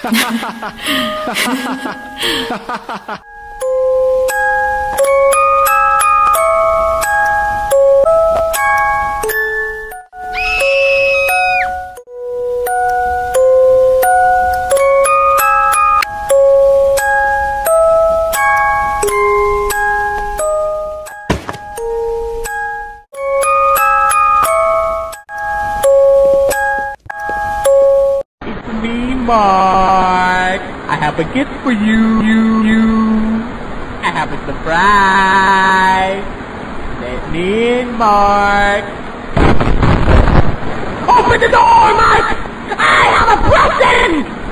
Mark, I have a gift for you. I have a surprise. Let me in, Mark. Open the door, Mark! I have a present!